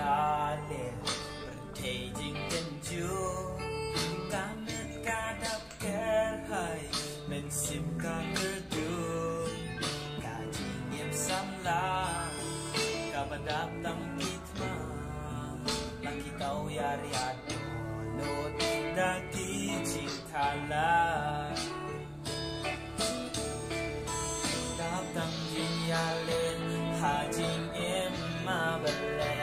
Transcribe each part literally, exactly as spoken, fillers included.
ya le thầy jing ten chu ta met ka dap ker hai men sim ka ker tu ka jing yem sam la ka badap tam kit ma laki tau ya riat no da ti jing thala dap tam jing ya le ha jing em ma bale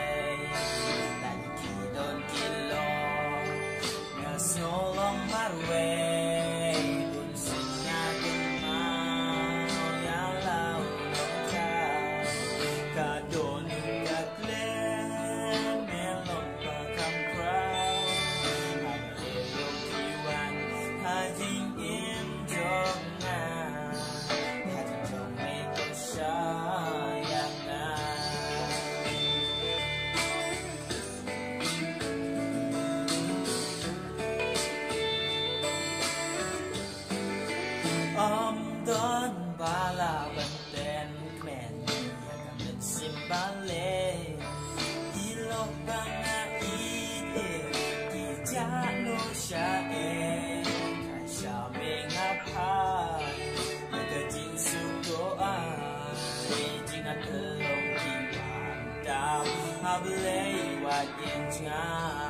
no long my way bun sin nga tung ma ya lao ka ka don ka tle me long pa kam crow ha le lo ki wan ha jing im jong na ha jing jong me ko sha ya na Om don bala benten kmen yang men simbale ilok banga ide ki jano sha e kai sha me ngapa ga jin su do a jin at long ki wan da hable wa yen nga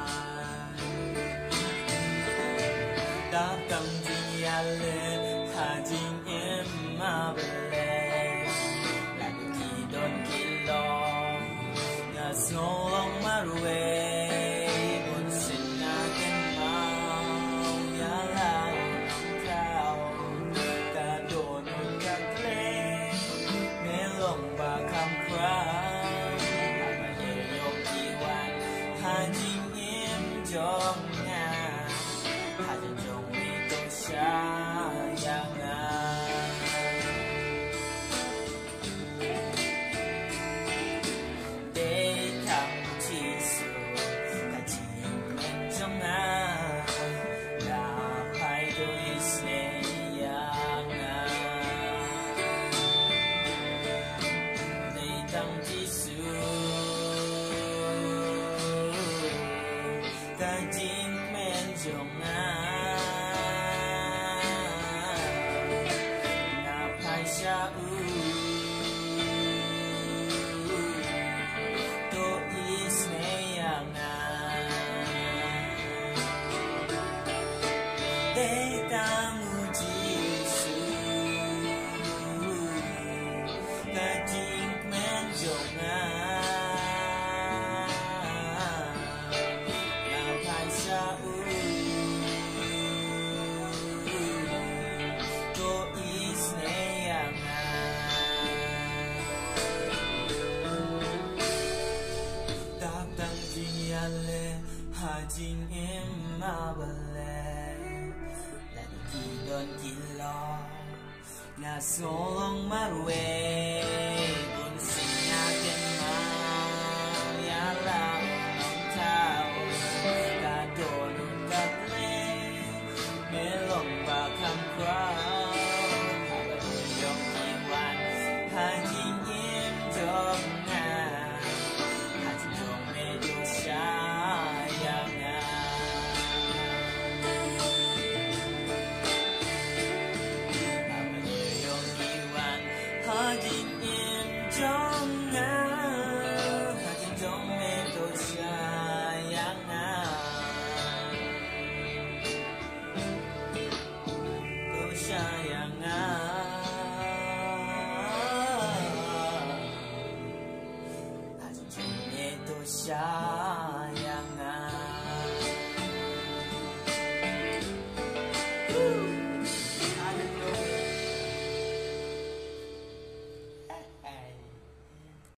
da kam jin ya le ha jing em ma bale la ki don ki lo na so long ma ruwe bun sin na ken ma ya la kao ka don ka kle me long ba kam kra ha ma ye yo ki wan ha jing em jong na ha jing jong me to sha yang ha jing em ma bale la ki don ki lo na so long ma ruwe bun sin na ken ma ya la long tao ka don ka ple me long ba kam kra ha ba yong ki wan ha jing em jong na ha jing jong me do sha Hajan Jong Me